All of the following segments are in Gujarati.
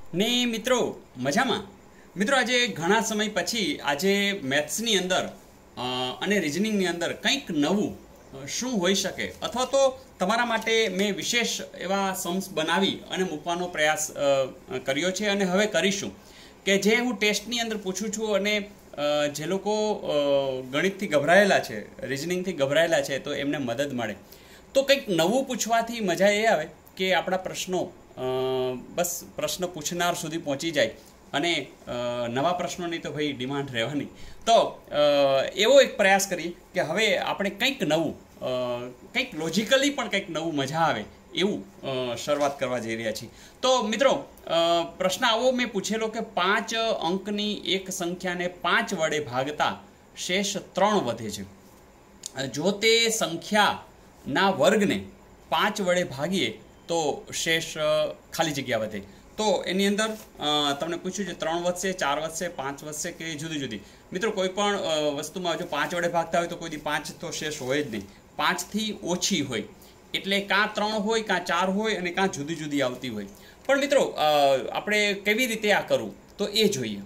ને મિત્રો મજામાં. મિત્રો આજે ઘણા સમય પછી આજે મેથ્સની અંદર અને રિઝનિંગની અંદર કંઈક નવું શું હોઈ શકે, અથવા તો તમારા માટે મેં વિશેષ એવા સમ્સ બનાવી અને મૂકવાનો પ્રયાસ કર્યો છે અને હવે કરીશું કે જે હું ટેસ્ટની અંદર પૂછું છું અને જે લોકો ગણિતથી ગભરાયેલા છે, રિઝનિંગથી ગભરાયેલા છે, તો એમને મદદ મળે. તો કંઈક નવું પૂછવાથી મજા એ આવે કે આપણા પ્રશ્નો બસ પ્રશ્ન પૂછનાર સુધી પહોંચી જાય અને નવા પ્રશ્નોની તો ભાઈ ડિમાન્ડ રહેવાની. તો એવો એક પ્રયાસ કરીએ કે હવે આપણે કંઈક નવું, કંઈક લોજિકલી પણ કંઈક નવું મજા આવે એવું શરૂઆત કરવા જઈ રહ્યા છીએ. તો મિત્રો પ્રશ્ન આવો મેં પૂછેલો કે 5 અંકની એક સંખ્યાને 5 વડે ભાગતા શેષ 3 વધે છે. જો તે સંખ્યાના વર્ગને 5 વડે ભાગીએ તો શેષ ખાલી જગ્યા વધે. તો એની અંદર તમને પૂછ્યું છે 3 વધશે, 4 વધશે, 5 વધશે કે જુદી જુદી. મિત્રો કોઈ પણ વસ્તુમાં જો 5 વડે ભાગતા હોય તો કોઈ દી 5 તો શેષ હોય જ નહીં. 5થી ઓછી હોય એટલે કાં 3 હોય, કાં 4 હોય અને કાં જુદી જુદી આવતી હોય. પણ મિત્રો આપણે કેવી રીતે આ કરવું તો એ જોઈએ.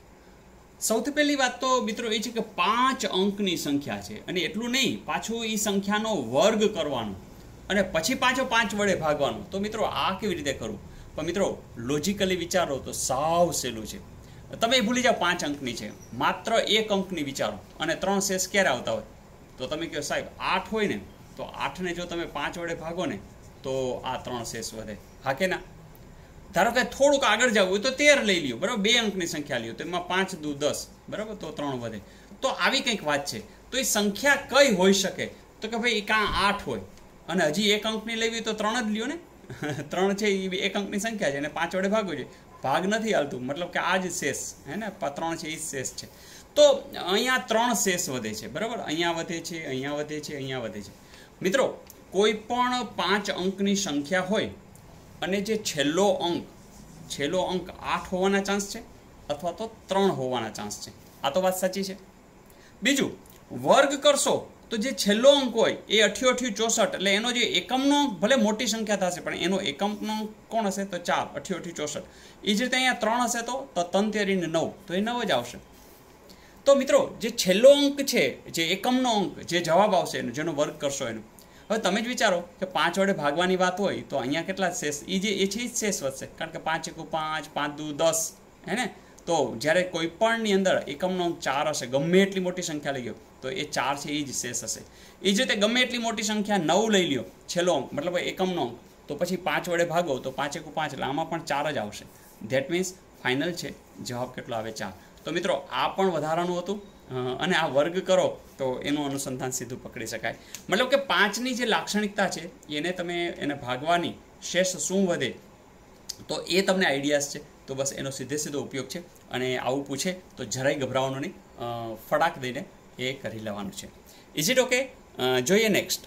સૌથી પહેલી વાત તો મિત્રો એ છે કે 5 અંકની સંખ્યા છે અને એટલું નહીં, પાછું એ સંખ્યાનો વર્ગ કરવાનો અને પછી પાછો 5 વડે ભાગવાનું. તો મિત્રો આ કેવી રીતે કરવું? પણ મિત્રો લોજિકલી વિચારો તો સાવ સહેલું છે. તમે ભૂલી જાઓ 5 અંકની છે, માત્ર 1 અંકની વિચારો અને 3 શેષ ક્યારે આવતા હોય? તો તમે કહો સાહેબ 8 હોય ને, તો 8ને જો તમે 5 વડે ભાગો ને તો આ 3 શેષ વધે. હા કે ના? ધારો કે થોડુંક આગળ જવું હોય તો 13 લઈ લ્યો, બરાબર, 2 અંકની સંખ્યા લ્યો તો એમાં 5 દુ 10, બરાબર, તો 3 વધે. તો આવી કંઈક વાત છે. તો એ સંખ્યા કઈ હોઈ શકે? તો કે ભાઈ કાં 8 હોય અને હજી 1 અંકની લેવી તો 3 જ લ્યો ને. 3 છે એ 1 અંકની સંખ્યા છે અને 5 વડે ભાગવું છે, ભાગ નથી હાલતું, મતલબ કે આ જ શેષ હે ને, 3 છે એ જ શેષ છે. તો અહીંયા 3 શેષ વધે છે, બરાબર, અહીંયા વધે છે, અહીંયા વધે છે, અહીંયા વધે છે. મિત્રો કોઈ પણ 5 અંકની સંખ્યા હોય અને જે છેલ્લો અંક 8 હોવાના ચાન્સ છે અથવા તો 3 હોવાના ચાન્સ છે. આ તો વાત સાચી છે. બીજું, વર્ગ કરશો તો જે છેલ્લો અંક હોય એ 88 64, એટલે એનો જે એકમનો અંક ભલે મોટી સંખ્યા થશે પણ એનો એકમનો અંક કોણ હશે? તો 4, 88 64. એ જ રીતે અહીંયા 3 હશે તો 73 ને 9, તો એ 9 જ આવશે. તો મિત્રો જે છેલ્લો અંક છે, જે એકમનો અંક, જે જવાબ આવશે એનો, જેનો વર્ગ કરશો એનો, હવે તમે જ વિચારો કે 5 વડે ભાગવાની વાત હોય તો અહીંયા કેટલા શેષ? એ છે એ જ શેષ વધશે, કારણ કે 5 × 5, 5 દુ 10, હે ને. તો જ્યારે કોઈ પણની અંદર એકમનો અંક 4 હશે, ગમે એટલી મોટી સંખ્યા લઈ ગયો તો એ 4 છે એ જ શેષ હશે. એ જ રીતે ગમે એટલી મોટી સંખ્યા 9 લઈ લ્યો, છેલ્લો અંક, મતલબ એકમનો અંક, તો પછી 5 વડે ભાગો તો 5 × 5, એટલે આમાં પણ 4 જ આવશે. ધેટ મીન્સ ફાઇનલ છે જવાબ કેટલો આવે? 4. તો મિત્રો આ પણ વધારાનું હતું અને આ વર્ગ કરો તો એનું અનુસંધાન સીધું પકડી શકાય. મતલબ કે 5ની જે લાક્ષણિકતા છે એને ભાગવાની શેષ શું વધે તો એ તમને આઈડિયાઝ છે. તો બસ એનો સીધો ઉપયોગ છે અને આવું પૂછે તો જરાય ગભરાવાનું નહીં, ફટાક દઈને એ કરી લેવાનું છે. Is it okay? જોઈએ નેક્સ્ટ.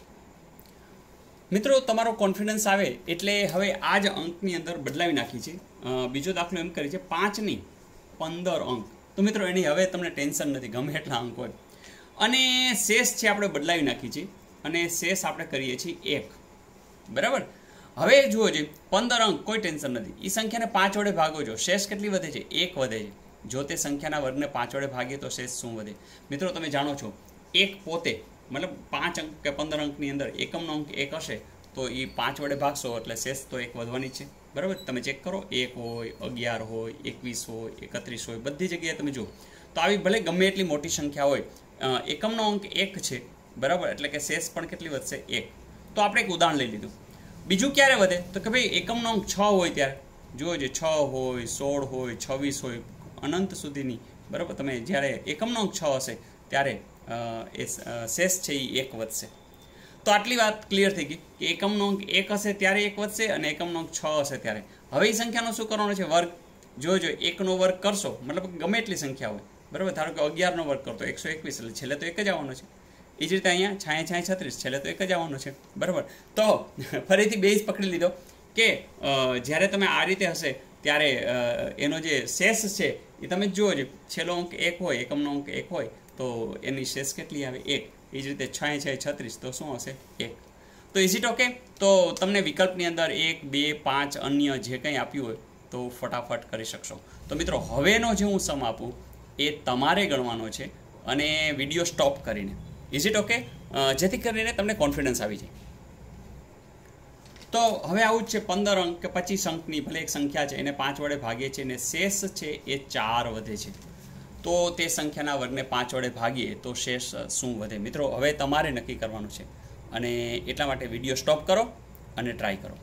મિત્રો તમારો કોન્ફિડન્સ આવે એટલે હવે આ જ અંકની અંદર બદલાવી નાખી છે. બીજો દાખલો એમ કરી છે 5ની 15 અંક. તો મિત્રો એની હવે તમને ટેન્શન નથી, ગમે એટલા અંક હોય. અને શેષ છે આપણે બદલાવી નાખી છે અને શેષ આપણે કરીએ છીએ 1, બરાબર. હવે જુઓ છે 15 અંક, કોઈ ટેન્શન નથી. એ સંખ્યાને 5 વડે ભાગો છો, શેષ કેટલી વધે છે? 1 વધે છે. જો તે સંખ્યાના વર્ગને 5 વડે ભાગીએ તો શેષ શું વધે? મિત્રો તમે જાણો છો 1 પોતે, મતલબ 5 અંક કે 15 અંકની અંદર એકમનો અંક 1 હશે તો એ 5 વડે ભાગશો એટલે શેષ તો 1 વધવાની છે, બરાબર. તમે ચેક કરો, 1 હોય, 11 હોય, 21 હોય, 31 હોય, બધી જગ્યાએ તમે જુઓ તો આવી ભલે ગમે એટલી મોટી સંખ્યા હોય, એકમનો અંક 1 છે, બરાબર, એટલે કે શેષ પણ કેટલી વધશે? 1. તો આપણે એક ઉદાહરણ લઈ લીધું. બીજું ક્યારે વધે તો કે ભાઈ એકમનો અંક 6 હોય ત્યારે જુઓ જે 6 હોય, 16 હોય, 26 હોય, અનંત સુધીની, બરાબર. તમે જ્યારે એકમનો અંક 6 હશે ત્યારે એ શેષ છે એ 1 વધશે. તો આટલી વાત ક્લિયર થઈ ગઈ કે એકમનો અંક 1 હશે ત્યારે 1 વધશે અને એકમનો અંક 6 હશે ત્યારે. હવે એ સંખ્યાનો શું કરવાનો છે? વર્ગ. જોજો 1નો વર્ગ કરશો, મતલબ ગમે એટલી સંખ્યા હોય, બરાબર. ધારો કે 11નો વર્ગ કરતો 121, એટલે છેલ્લે તો 1 જ આવવાનો છે. એ જ રીતે અહીંયા 6 36, છેલ્લે તો 1 જ આવવાનો છે, બરાબર. તો ફરીથી બેઝ પકડી લીધો કે જ્યારે તમે આ રીતે હશે ત્યારે એનો જે શેષ છે એ તમે જુઓ છો, છેલ્લો અંક 1 હોય, એકમનો અંક 1 હોય તો એની શેષ કેટલી આવે? 1. એ જ રીતે 6 36, તો શું હશે? 1. તો ઇઝ ઇટ ઓકે? તો તમને વિકલ્પની અંદર 1, 2, 5 અન્ય જે કંઈ આપ્યું હોય તો ફટાફટ કરી શકશો. તો મિત્રો હવેનો જે હું સમ આપું એ તમારે ગણવાનો છે અને વિડીયો સ્ટોપ કરીને. Is it okay? જેથી કરીને તમને કોન્ફિડન્સ આવી જાય. તો હવે આવું જ છે, 15 અંક કે 25 અંકની ભલે એક સંખ્યા છે, એને 5 વડે ભાગીએ છીએ અને શેષ છે એ 4 વધે છે. તો તે સંખ્યાના વર્ગને 5 વડે ભાગીએ તો શેષ શું વધે? મિત્રો હવે તમારે નક્કી કરવાનું છે અને એટલા માટે વિડીયો સ્ટોપ કરો અને ટ્રાય કરો.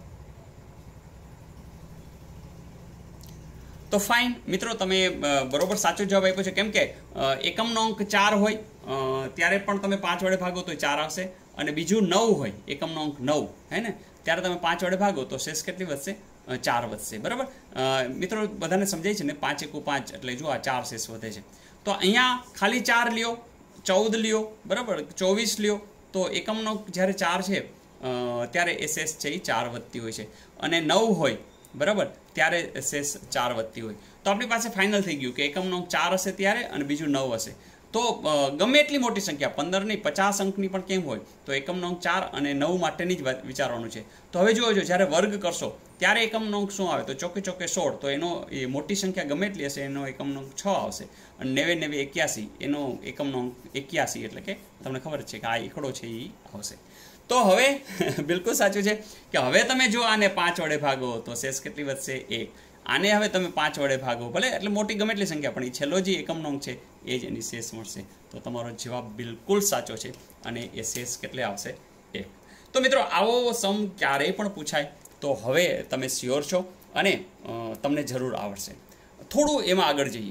તો ફાઇન મિત્રો, તમે બરોબર સાચો જવાબ આપ્યો છે. કેમ કે એકમનો અંક 4 હોય ત્યારે પણ તમે 5 વડે ભાગો તો 4 આવશે, અને બીજું 9 હોય, એકમનો અંક 9 હે ને, ત્યારે તમે 5 વડે ભાગો તો શેષ કેટલી વધશે? 4 વધશે. બરાબર મિત્રો, બધાને સમજાય છે ને? 5 × 5 એટલે જો આ 4 શેષ વધે છે. તો અહીંયા ખાલી 4 લ્યો, 14 લ્યો, બરાબર 24 લ્યો, તો એકમનો જ્યારે 4 છે ત્યારે એ શેષ છે એ 4 વધતી હોય છે, અને 9 હોય બરાબર ત્યારે શેષ 4 વધતી હોય. તો આપણી પાસે ફાઇનલ થઈ ગયું કે એકમનો અંક 4 હશે ત્યારે, અને બીજું 9 હશે. તો ગમે એટલી મોટી સંખ્યા 15 નહીં 50 અંકની પણ કેમ હોય, તો એકમનો અંક 4 અને 9 માટેની જ વિચારવાનું છે. તો હવે જોજો, જ્યારે વર્ગ કરશો ત્યારે એકમનો અંક શું આવે? તો ચોકે 16. તો એનો એ મોટી સંખ્યા ગમે એટલી હશે એનો એકમનો અંક 6 આવશે, અને 9 9 81 એનો એકમનો અંક 81, એટલે કે તમને ખબર છે કે આ એકડો છે એ આવશે. તો હવે બિલકુલ સાચું છે કે હવે તમે જો આને 5 વડે ભાગો તો શેષ કેટલી વધશે? 1. આને હવે તમે 5 વડે ભાગો, ભલે એટલે મોટી ગમે એટલી સંખ્યા, પણ એ છેલ્લો જે એકમનો અંક છે એ જ એની શેષ મળશે. તો તમારો જવાબ બિલકુલ સાચો છે, અને એ શેષ કેટલે આવશે? 1. તો મિત્રો આવો સમ ક્યારેય પણ પૂછાય તો હવે તમે શ્યોર છો અને તમને જરૂર આવડશે. થોડું એમાં આગળ જઈએ.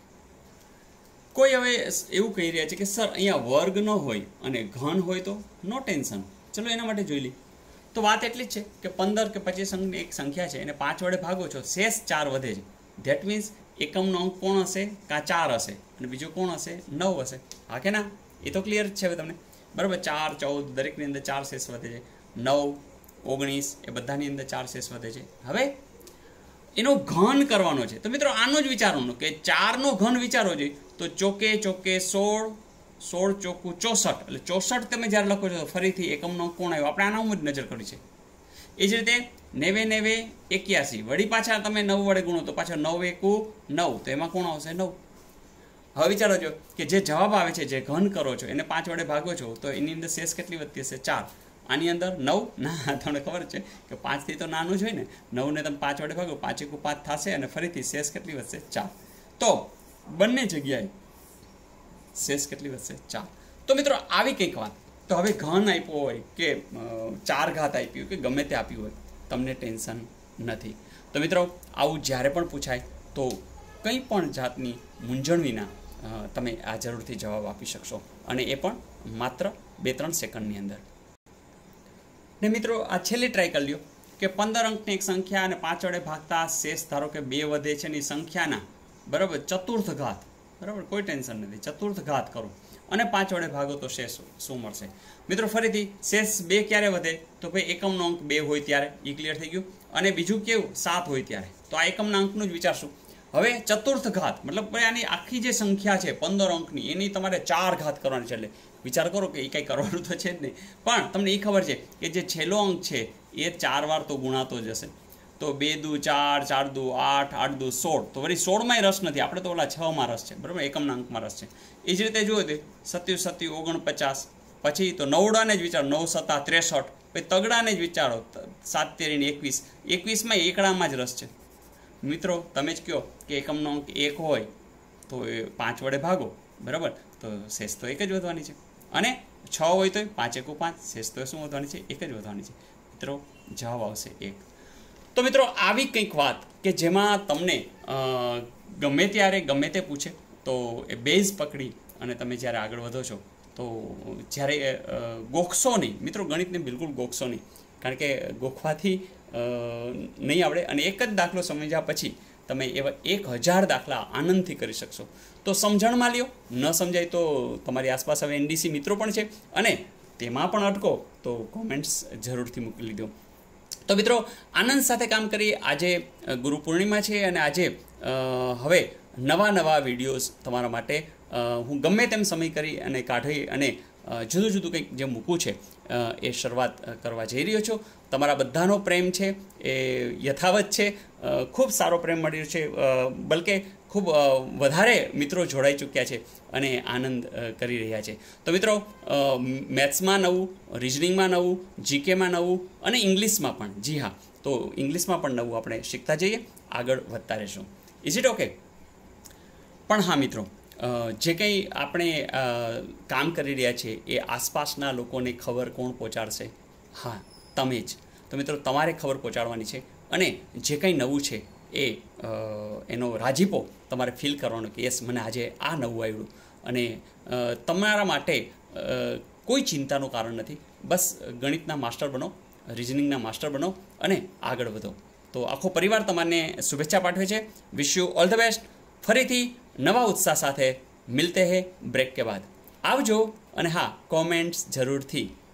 કોઈ હવે એવું કહી રહ્યા છે કે સર અહીંયા વર્ગ ન હોય અને ઘન હોય તો નો ટેન્શન. ચલો એના માટે જોઈ લઈએ. તો વાત એટલી જ છે કે 15 કે 25 અંકની એક સંખ્યા છે, એને 5 વડે ભાગો છો, શેષ 4 વધે છે. ધેટ મીન્સ એકમનો અંક કોણ હશે? કાં 4 હશે, અને બીજું કોણ હશે? 9 હશે. હા કે ના? એ તો ક્લિયર જ છે હવે તમને. બરાબર 4 14 દરેકની અંદર 4 શેષ વધે છે, 9 19 એ બધાની અંદર 4 શેષ વધે છે. હવે એનો ઘન કરવાનો છે. તો મિત્રો આનો જ વિચારવાનું કે 4નો ઘન વિચારવો જોઈએ. તો ચોકે 16 16 ચોકું 64, એટલે 64 તમે જ્યારે લખો છો તો ફરીથી એકમનો કોણ આવ્યો? આપણે આના ઉપર જ નજર કરી છે. એ જ રીતે 9 9 81, વળી પાછા તમે 9 વડે ગુણો તો પાછા 9 1 9, તો એમાં કોણ આવશે? 9. હવે વિચારો છો કે જે જવાબ આવે છે, જે ઘન કરો છો, એને 5 વડે ભાગો છો તો એની અંદર શેષ કેટલી વધતી હશે? 4. આની અંદર 9 ના, તમને ખબર છે કે 5 થી તો નાનું જ હોય ને. 9 ને તમે 5 વડે ભાગો, 5 1 5 થશે, અને ફરીથી શેષ કેટલી વધશે? 4. તો બંને જગ્યાએ શેષ કેટલી વધશે? 4. તો મિત્રો આવી કંઈક વાત. તો હવે ઘન આપ્યો હોય કે 4 ઘાત આપી હોય કે ગમે તે આપ્યું હોય, તમને ટેન્શન નથી. તો મિત્રો આવું જ્યારે પણ પૂછાય તો કંઈ પણ જાતની મૂંઝવણ વિના તમે આ જરૂરથી જવાબ આપી શકશો, અને એ પણ માત્ર 2-3 સેકન્ડની અંદર. ને મિત્રો આ છેલ્લી ટ્રાય કરી લ્યો કે 15 અંકની એક સંખ્યા અને 5 વડે ભાગતા શેષ ધારો કે 2 વધે છે ની સંખ્યાના બરાબર ચતુર્થ ઘાત. બરાબર કોઈ ટેન્શન નથી, ચતુર્થ ઘાત કરો અને 5 વડે ભાગો તો શેષ શું મળશે? મિત્રો ફરીથી શેષ 2 ક્યારે વધે? તો ભાઈ એકમનો અંક 2 હોય ત્યારે, એ ક્લિયર થઈ ગયું. અને બીજું કેવું? 7 હોય ત્યારે. તો આ એકમના અંકનું જ વિચારશું. હવે ચતુર્થ ઘાત મતલબ આની આખી જે સંખ્યા છે 15 અંકની, એની તમારે 4 ઘાત કરવાની છે. એટલે વિચાર કરો કે એ કંઈ કરવાનું તો છે જ નહીં, પણ તમને એ ખબર છે કે જે છેલ્લો અંક છે એ 4 વાર તો ગુણાતો જ હશે. તો 2 દુ 4, 4 દુ 8, 8 દુ 16, તો વળી 16માં રસ નથી, આપણે તો ઓલા 6માં રસ છે. બરાબર એકમના અંકમાં રસ છે. એ જ રીતે જુઓ તે 27 27 49, પછી તો નવડાને જ વિચારો, 9 7 63, પછી તગડાને જ વિચારો 7 13 21, 21માં એકડામાં જ રસ છે. મિત્રો તમે જ કહો કે એકમનો અંક 1 હોય તો એ 5 વડે ભાગો, બરાબર, તો શેષ તો એક જ વધવાની છે. અને 6 હોય તો 5 1 5, શેષ તો શું વધવાની છે? એક જ વધવાની છે. મિત્રો જવાબ આવશે 1. તો મિત્રો આવી કંઈક વાત કે જેમાં તમને ગમે ત્યારે ગમે તે પૂછે તો એ બેઝ પકડી અને તમે જ્યારે આગળ વધો છો તો જ્યારે ગોખશો નહીં. મિત્રો ગણિતને બિલકુલ ગોખશો નહીં, કારણ કે ગોખવાથી નહીં આવડે. અને એક જ દાખલો સમજ્યા પછી તમે એવા 1000 દાખલા આનંદથી કરી શકશો. તો સમજણમાં લ્યો, ન સમજાય તો તમારી આસપાસ હવે એનડીસી મિત્રો પણ છે, અને તેમાં પણ અટકો તો કોમેન્ટ્સ જરૂરથી મોકલી દો. તો મિત્રો આનંદ સાથે કામ કરીએ. આજે ગુરુ પૂર્ણિમા છે, અને આજે હવે નવા વિડીયોઝ તમારા માટે હું ગમે તેમ સમય કરી અને કાઢી અને જુદું કંઈક જે મૂકવું છે એ શરૂઆત કરવા જઈ રહ્યો છું. તમારા બધાનો પ્રેમ છે એ યથાવત છે. ખૂબ સારો પ્રેમ મળી રહ્યો છે, બલકે ખૂબ વધારે મિત્રો જોડાઈ ચૂક્યા છે અને આનંદ કરી રહ્યા છે. તો મિત્રો, મેથ્સમાં નવું, રિઝનિંગમાં નવું, જીકેમાં નવું અને ઇંગ્લિશમાં પણ, જી હા, તો ઇંગ્લિશમાં પણ નવું આપણે શીખતા જઈએ, આગળ વધતા રહીશું. Is it okay? પણ હા મિત્રો, જે કંઈ આપણે કામ કરી રહ્યા છીએ એ આસપાસના લોકોને ખબર કોણ પહોંચાડશે? હા, તમે જ. તો મિત્રો, તમારે ખબર પહોંચાડવાની છે અને જે કંઈ નવું છે એ એનો રાજીપો તમારે ફીલ કરવાનો કે યસ, મને આજે આ નવું આવ્યું. અને તમારા માટે કોઈ ચિંતાનું કારણ નથી. બસ ગણિતના માસ્ટર બનો, રિઝનિંગના માસ્ટર બનો અને આગળ વધો. તો આખો પરિવાર તમને શુભેચ્છા પાઠવે છે. Wish you all the best. ફરીથી નવા ઉત્સાહ સાથે મિલતે હે બ્રેક કે બાદ. આવજો. અને હા, કોમેન્ટ્સ જરૂરથી